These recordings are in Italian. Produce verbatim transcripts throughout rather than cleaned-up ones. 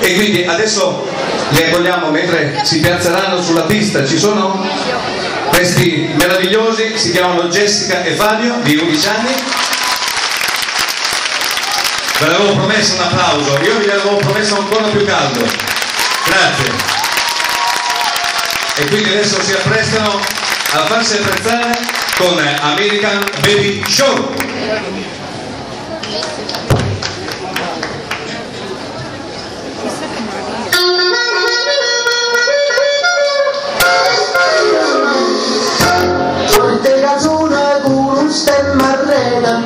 E quindi adesso li accogliamo mentre si piazzeranno sulla pista. Ci sono questi meravigliosi, si chiamano Jessica e Fabio, di undici anni. Ve l'avevo promesso un applauso, io vi l'avevo promesso ancora più caldo. Grazie. E quindi adesso si apprestano a farsi apprezzare con American Baby Show. Porte casone con un stemma arreda,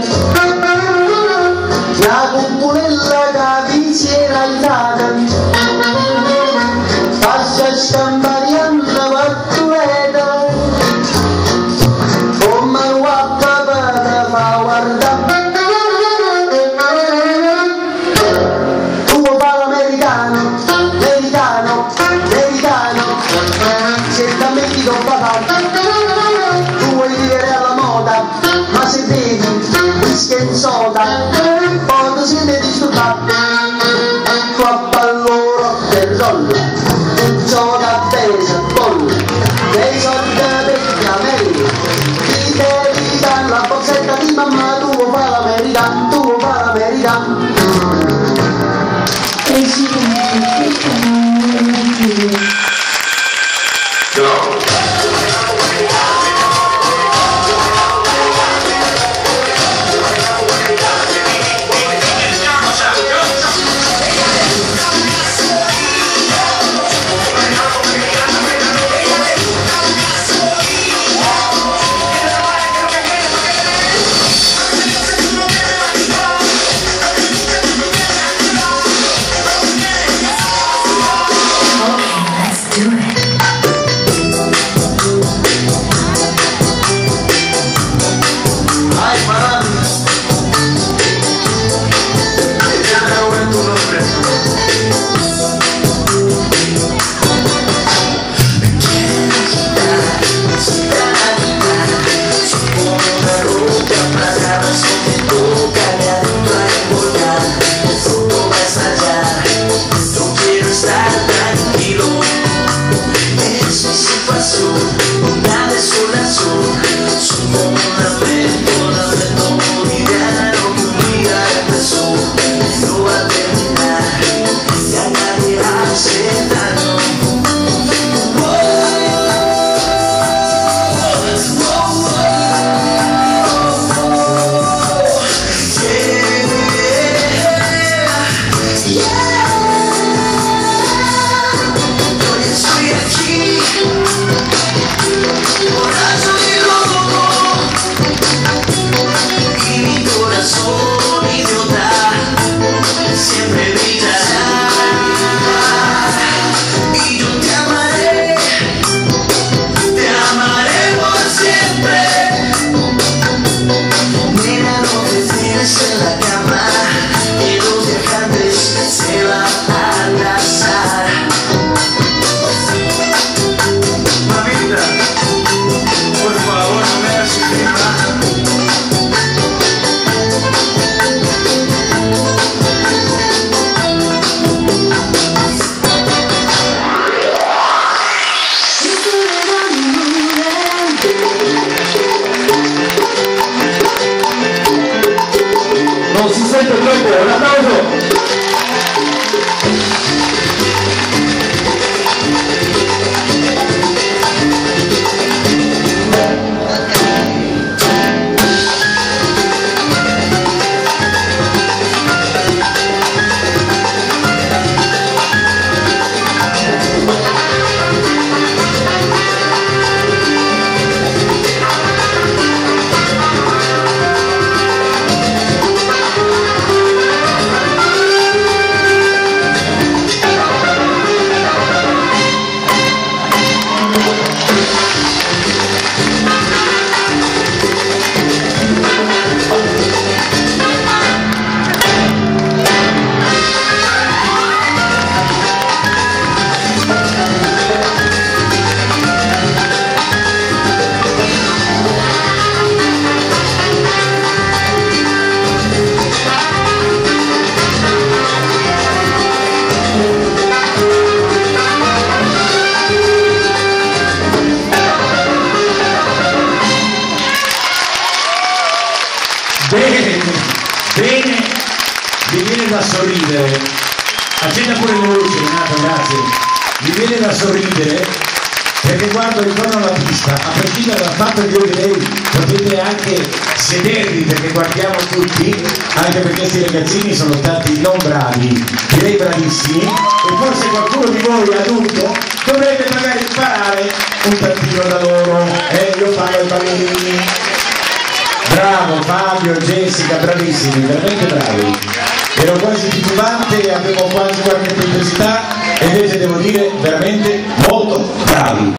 la cupolella che vi si era andata, passa stampariando pattueta, come a papà fa guardare. Tu parla americano, americano, americano, se da me ti do papà. Ma se bevi whisky e soda, poi si ne disturba. Ecco a palloro del rollo, un gioca bene se pollo, dei soldi per camelli, ti devi dare la borsetta di mamma, tu vuoi fare l'americano, tu vuoi fare l'americano. E si sorridere, accenda pure le luci, Renato, grazie, mi viene da sorridere perché guardo intorno alla pista, a prescindere dal fatto che io e lei potete anche sedervi perché guardiamo tutti, anche perché questi ragazzini sono stati non bravi, direi bravissimi, e forse qualcuno di voi adulto dovrebbe magari imparare un tantino da loro, eh, io parlo ai bambini. Bravo Fabio, Jessica, bravissimi, veramente bravi. Ero quasi titubante, avevo quasi qualche perplessità, e invece devo dire veramente molto bravi.